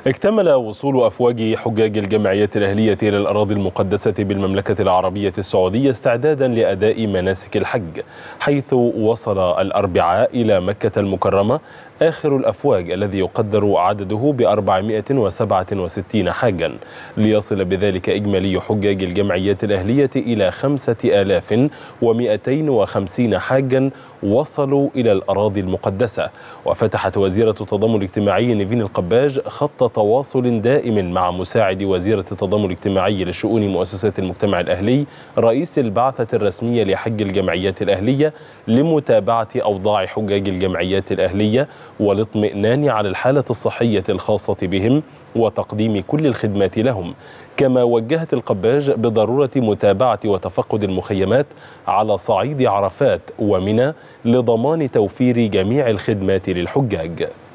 اكتمل وصول أفواج حجاج الجمعيات الأهلية إلى الأراضي المقدسة بالمملكة العربية السعودية استعدادا لأداء مناسك الحج، حيث وصل الأربعاء إلى مكة المكرمة آخر الأفواج الذي يقدر عدده ب467 حاجا، ليصل بذلك إجمالي حجاج الجمعيات الأهلية إلى 5250 حاجا وصلوا إلى الأراضي المقدسة. وفتحت وزيرة التضامن الاجتماعي نيفين القباج خط تواصل دائم مع مساعد وزيرة التضامن الاجتماعي لشؤون مؤسسات المجتمع الأهلي رئيس البعثة الرسمية لحج الجمعيات الأهلية لمتابعة أوضاع حجاج الجمعيات الأهلية والاطمئنان على الحالة الصحية الخاصة بهم وتقديم كل الخدمات لهم. كما وجهت القباج بضرورة متابعة وتفقد المخيمات على صعيد عرفات ومنى لضمان توفير جميع الخدمات للحجاج.